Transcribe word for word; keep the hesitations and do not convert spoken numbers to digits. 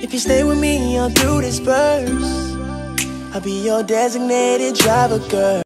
If you stay with me all through this verse, I'll be your designated driver, girl.